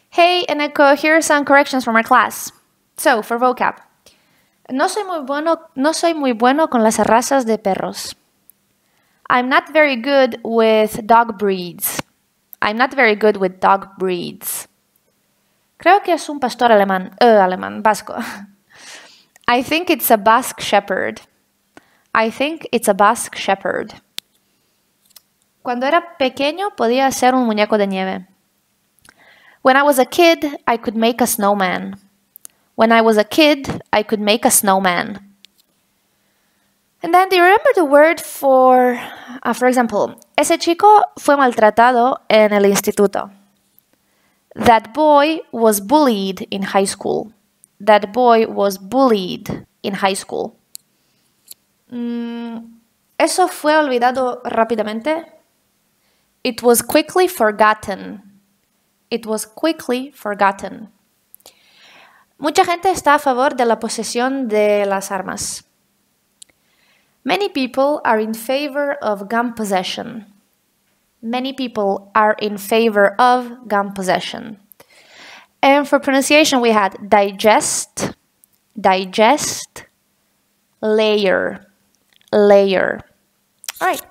Hey, Eneko, here are some corrections from our class. So, for vocab. No soy muy bueno con las razas de perros. I'm not very good with dog breeds. I'm not very good with dog breeds. Creo que es un pastor alemán, vasco. I think it's a Basque shepherd. I think it's a Basque shepherd. Cuando era pequeño podía hacer un muñeco de nieve. When I was a kid, I could make a snowman. When I was a kid, I could make a snowman. And then do you remember the word for example, ese chico fue maltratado en el instituto. That boy was bullied in high school. That boy was bullied in high school. Eso fue olvidado rápidamente. It was quickly forgotten. It was quickly forgotten. Mucha gente está a favor de la posesión de las armas. Many people are in favor of gun possession. Many people are in favor of gun possession. And for pronunciation, we had digest, digest, layer, layer. All right.